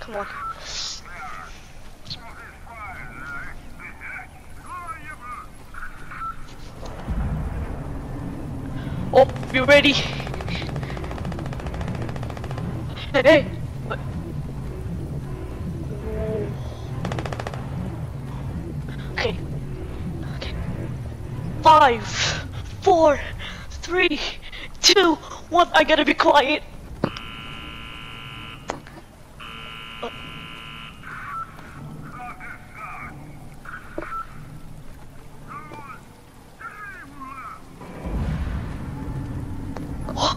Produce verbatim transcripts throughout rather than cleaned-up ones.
Come on. Oh, you ready? Hey, hey. What? Okay. Okay. Five, four, three, two, one. I gotta be quiet. Uh, oh.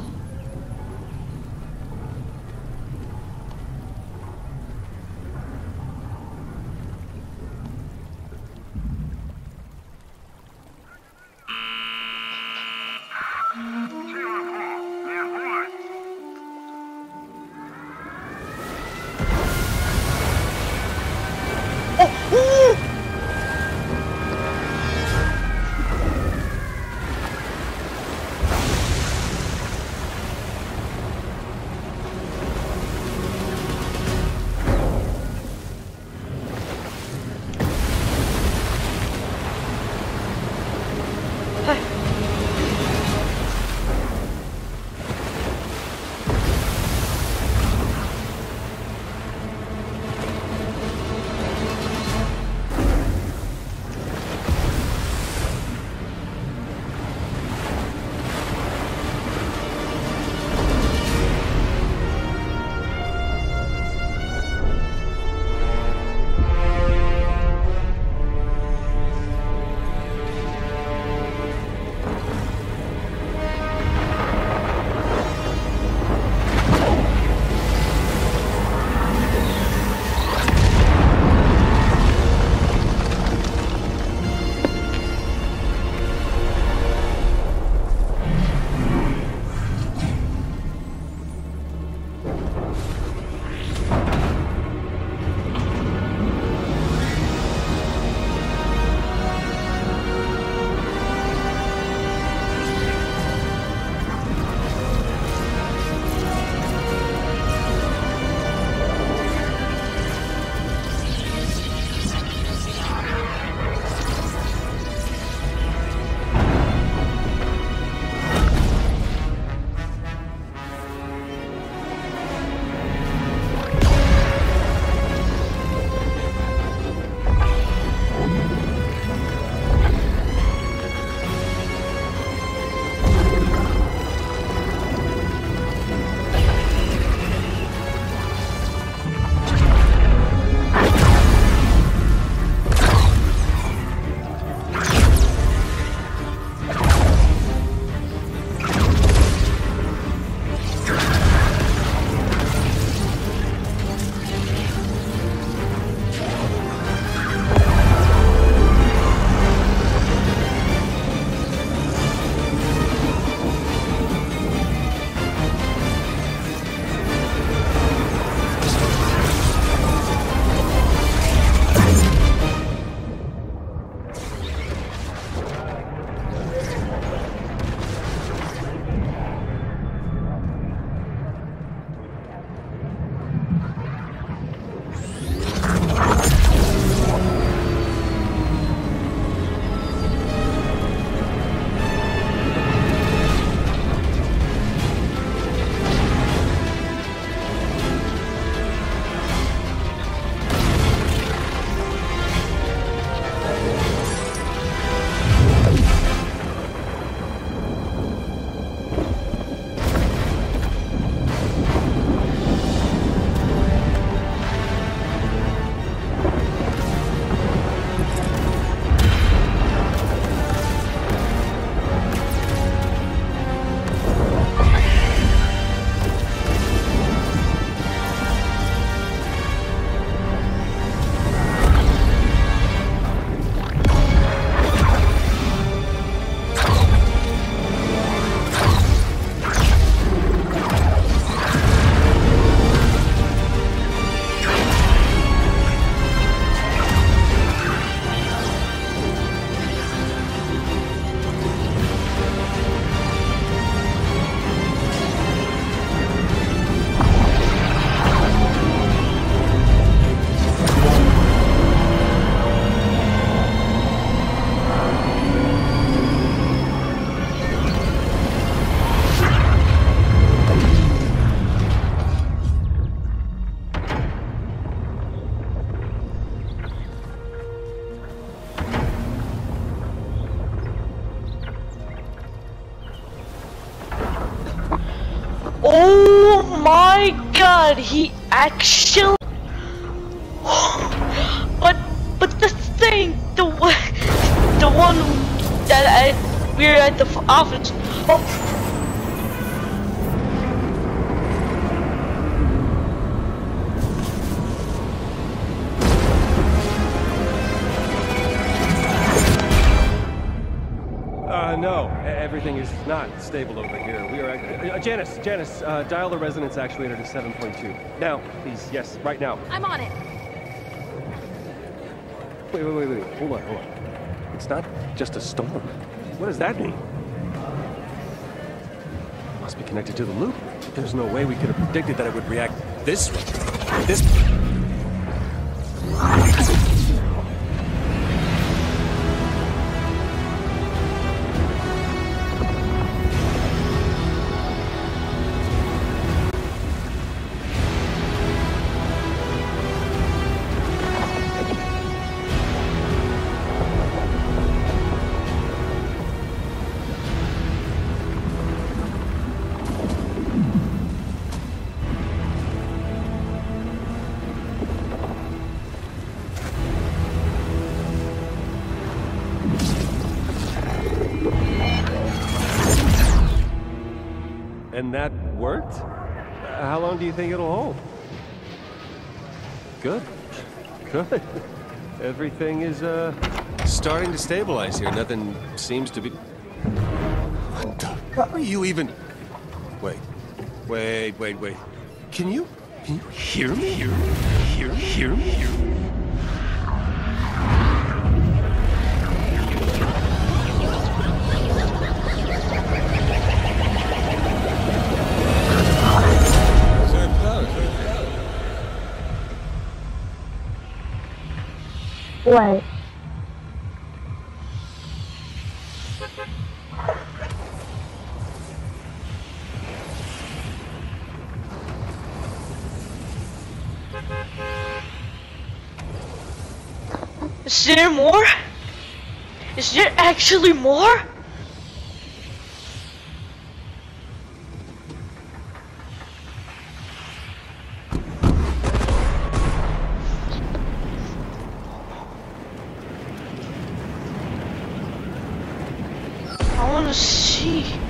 god, he actually. But but the thing, the one, the one that I we're at the office. Oh. Uh, no, everything is not stable over here. We are, uh, Janice, Janice, uh, dial the resonance actuator to seven point two. Now, please, yes, right now. I'm on it. Wait, wait, wait, wait, hold on, hold on. It's not just a storm. What does that mean? It must be connected to the loop. There's no way we could have predicted that it would react this way. This... And that worked? How long do you think it'll hold? Good. Good. Everything is, uh, starting to stabilize here. Nothing seems to be... What the... How are you even... Wait. Wait, wait, wait. Can you... Can you hear me? Hear me? Hear me? Hear me? Hear me? What? Is there more? Is there actually more? I wanna see.